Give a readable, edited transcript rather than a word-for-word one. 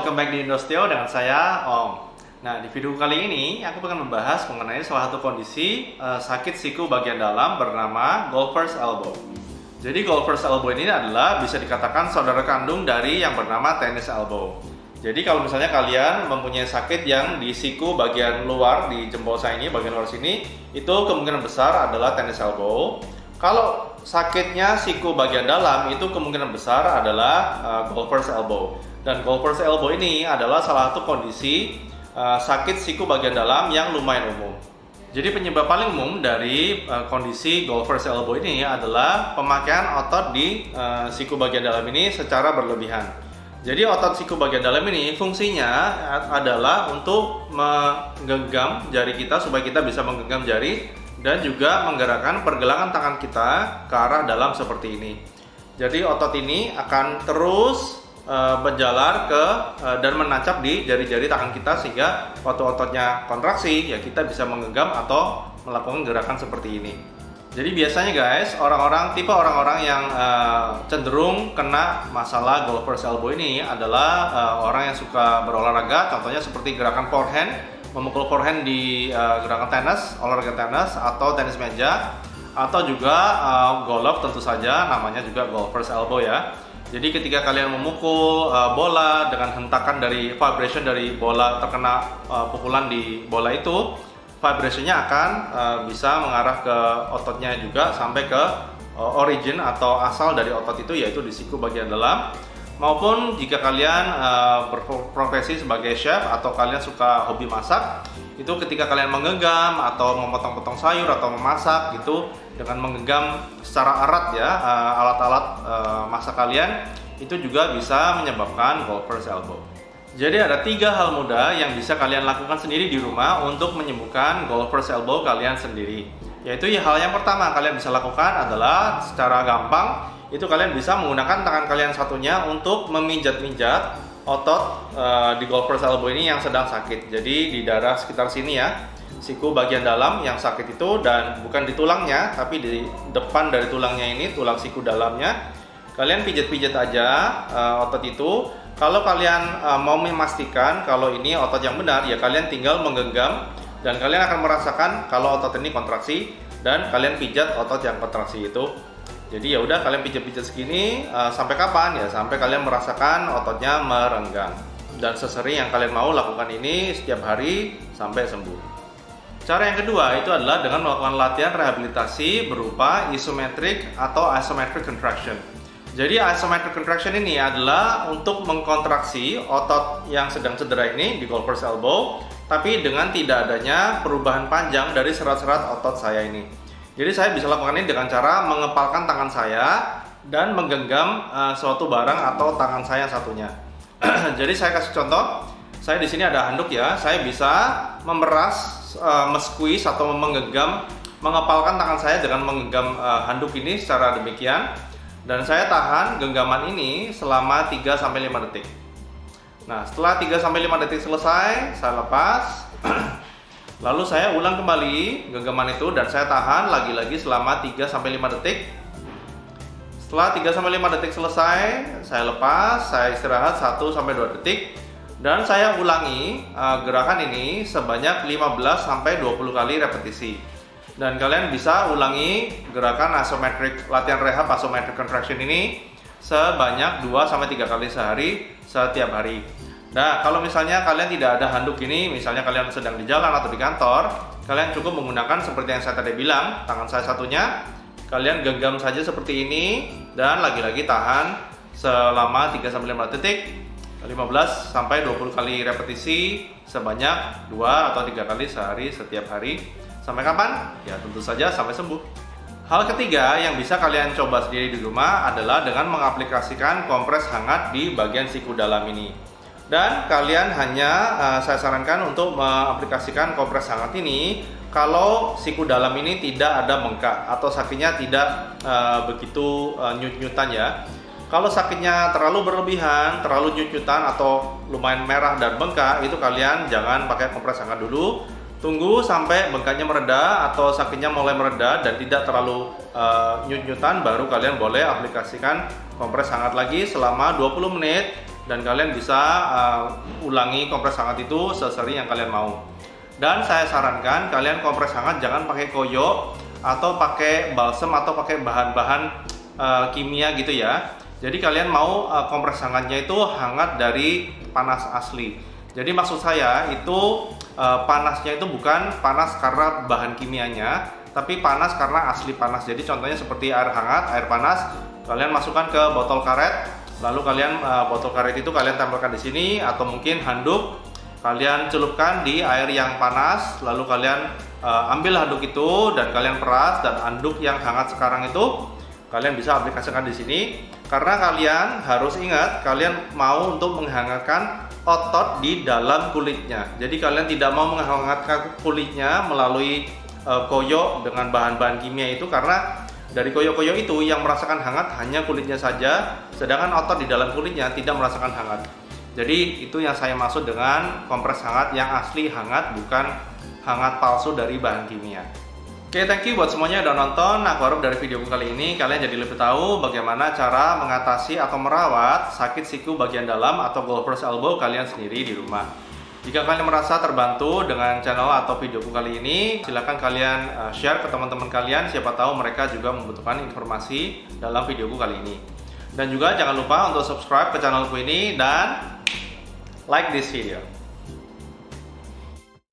welcome back di Indosteo dengan saya Om. Nah, di video kali ini aku akan membahas mengenai salah satu kondisi sakit siku bagian dalam bernama golfer's elbow. Jadi golfer's elbow ini adalah bisa dikatakan saudara kandung dari yang bernama tennis elbow. Jadi kalau misalnya kalian mempunyai sakit yang di siku bagian luar, di jempol saya ini, bagian luar sini, itu kemungkinan besar adalah tennis elbow. Kalau sakitnya siku bagian dalam, itu kemungkinan besar adalah golfer's elbow. Dan golfer's elbow ini adalah salah satu kondisi sakit siku bagian dalam yang lumayan umum. Jadi penyebab paling umum dari kondisi golfer's elbow ini adalah pemakaian otot di siku bagian dalam ini secara berlebihan. Jadi otot siku bagian dalam ini fungsinya adalah untuk menggenggam jari kita supaya kita bisa menggenggam jari dan juga menggerakkan pergelangan tangan kita ke arah dalam seperti ini. Jadi otot ini akan terus berjalar dan menancap di jari-jari tangan kita sehingga waktu ototnya kontraksi ya kita bisa menggenggam atau melakukan gerakan seperti ini. Jadi biasanya guys, tipe orang-orang yang cenderung kena masalah golfer's elbow ini adalah orang yang suka berolahraga, contohnya seperti gerakan forehand, memukul forehand di gerakan tenis, olahraga tenis atau tenis meja, atau juga golf tentu saja namanya juga golfer's elbow ya. Jadi ketika kalian memukul bola dengan hentakan dari vibration dari bola terkena pukulan di bola itu, vibrationnya akan bisa mengarah ke ototnya juga sampai ke origin atau asal dari otot itu, yaitu di siku bagian dalam. Maupun jika kalian berprofesi sebagai chef atau kalian suka hobi masak, itu ketika kalian menggenggam atau memotong-potong sayur atau memasak gitu dengan menggenggam secara erat ya alat-alat masak kalian, itu juga bisa menyebabkan golfer's elbow. Jadi ada 3 hal mudah yang bisa kalian lakukan sendiri di rumah untuk menyembuhkan golfer's elbow kalian sendiri. Yaitu hal yang pertama kalian bisa lakukan adalah secara gampang itu kalian bisa menggunakan tangan kalian satunya untuk memijat-mijat otot di golfer's elbow ini yang sedang sakit. Jadi di daerah sekitar sini ya, siku bagian dalam yang sakit itu, dan bukan di tulangnya tapi di depan dari tulangnya ini, tulang siku dalamnya. Kalian pijat-pijat aja otot itu. Kalau kalian mau memastikan kalau ini otot yang benar, ya kalian tinggal menggenggam dan kalian akan merasakan kalau otot ini kontraksi dan kalian pijat otot yang kontraksi itu. Jadi ya udah kalian pijat-pijat segini sampai kapan? Ya sampai kalian merasakan ototnya merenggang. Dan sesering yang kalian mau lakukan ini setiap hari sampai sembuh. Cara yang kedua itu adalah dengan melakukan latihan rehabilitasi berupa isometric atau isometric contraction. Jadi isometric contraction ini adalah untuk mengkontraksi otot yang sedang cedera ini di golfer's elbow, tapi dengan tidak adanya perubahan panjang dari serat-serat otot saya ini. Jadi saya bisa lakukan ini dengan cara mengepalkan tangan saya dan menggenggam suatu barang atau tangan saya yang satunya. Jadi saya kasih contoh, saya di sini ada handuk ya, saya bisa memeras, squeeze atau mengepalkan tangan saya dengan menggenggam handuk ini secara demikian, dan saya tahan genggaman ini selama 3-5 detik. Nah, setelah 3-5 detik selesai, saya lepas. Lalu saya ulang kembali genggaman itu dan saya tahan lagi-lagi selama 3-5 detik. Setelah 3-5 detik selesai, saya lepas, saya istirahat 1-2 detik. Dan saya ulangi gerakan ini sebanyak 15-20 kali repetisi. Dan kalian bisa ulangi gerakan isometric, latihan rehab isometric contraction ini sebanyak 2-3 kali sehari setiap hari. Nah, kalau misalnya kalian tidak ada handuk ini, misalnya kalian sedang di jalan atau di kantor, kalian cukup menggunakan seperti yang saya tadi bilang, tangan saya satunya, kalian genggam saja seperti ini, dan lagi-lagi tahan selama 3-5 detik, 15-20 kali repetisi, sebanyak 2 atau 3 kali sehari setiap hari. Sampai kapan? Ya tentu saja sampai sembuh. Hal ketiga yang bisa kalian coba sendiri di rumah adalah dengan mengaplikasikan kompres hangat di bagian siku dalam ini. Dan kalian hanya saya sarankan untuk mengaplikasikan kompres hangat ini kalau siku dalam ini tidak ada bengkak atau sakitnya tidak begitu nyut-nyutan ya. Kalau sakitnya terlalu berlebihan, terlalu nyut-nyutan atau lumayan merah dan bengkak, itu kalian jangan pakai kompres hangat dulu. Tunggu sampai bengkaknya mereda atau sakitnya mulai mereda dan tidak terlalu nyut-nyutan, baru kalian boleh aplikasikan kompres hangat lagi selama 20 menit dan kalian bisa ulangi kompres hangat itu sesering yang kalian mau. Dan saya sarankan kalian kompres hangat jangan pakai koyo atau pakai balsem atau pakai bahan-bahan kimia gitu ya. Jadi kalian mau kompres hangatnya itu hangat dari panas asli. Jadi maksud saya itu panasnya itu bukan panas karena bahan kimianya, tapi panas karena asli panas. Jadi contohnya seperti air hangat, air panas, kalian masukkan ke botol karet, lalu kalian botol karet itu kalian tempelkan di sini, atau mungkin handuk kalian celupkan di air yang panas, lalu kalian ambil handuk itu dan kalian peras, dan handuk yang hangat sekarang itu kalian bisa aplikasikan di sini. Karena kalian harus ingat, kalian mau untuk menghangatkan otot di dalam kulitnya. Jadi kalian tidak mau menghangatkan kulitnya melalui koyo dengan bahan-bahan kimia itu, karena dari koyo-koyo itu yang merasakan hangat hanya kulitnya saja, sedangkan otot di dalam kulitnya tidak merasakan hangat. Jadi itu yang saya maksud dengan kompres hangat yang asli hangat, bukan hangat palsu dari bahan kimia. Oke, thank you buat semuanya yang udah nonton. Aku harap dari video kali ini kalian jadi lebih tahu bagaimana cara mengatasi atau merawat sakit siku bagian dalam atau golfer's elbow kalian sendiri di rumah. Jika kalian merasa terbantu dengan channel atau videoku kali ini, silahkan kalian share ke teman-teman kalian, siapa tahu mereka juga membutuhkan informasi dalam videoku kali ini. Dan juga jangan lupa untuk subscribe ke channelku ini dan like this video.